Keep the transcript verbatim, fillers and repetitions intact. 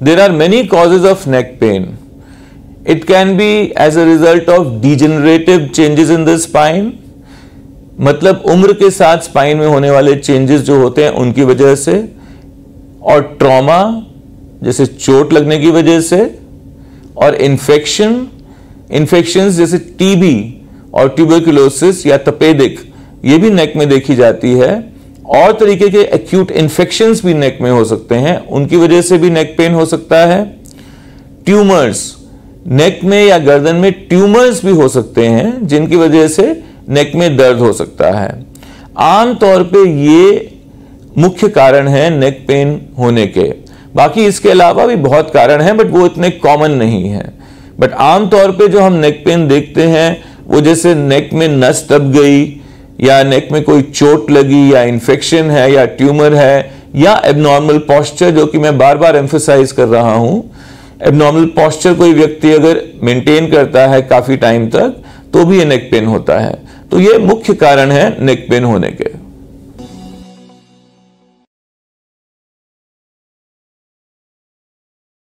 There are many causes of neck pain. It can be as a result of degenerative changes in the spine, मतलब उम्र के साथ spine में होने वाले चेंजेस जो होते हैं उनकी वजह से, और ट्रॉमा जैसे चोट लगने की वजह से, और इन्फेक्शन इन्फेक्शंस जैसे टीबी और ट्यूबरकुलोसिस या तपेदिक, ये भी नेक में देखी जाती है। और तरीके के एक्यूट इन्फेक्शंस भी नेक में हो सकते हैं, उनकी वजह से भी नेक पेन हो सकता है। ट्यूमर्स, नेक में या गर्दन में ट्यूमर्स भी हो सकते हैं जिनकी वजह से नेक में दर्द हो सकता है। आमतौर पे ये मुख्य कारण है नेक पेन होने के। बाकी इसके अलावा भी बहुत कारण हैं, बट वो इतने कॉमन नहीं है। बट आमतौर पे जो हम नेक पेन देखते हैं वो जैसे नेक में नस दब गई, या नेक में कोई चोट लगी, या इन्फेक्शन है, या ट्यूमर है, या एबनॉर्मल पोस्चर, जो कि मैं बार बार एम्फसाइज कर रहा हूं। एबनॉर्मल पोस्चर कोई व्यक्ति अगर मेंटेन करता है काफी टाइम तक तो भी ये नेक पेन होता है। तो ये मुख्य कारण है नेक पेन होने के।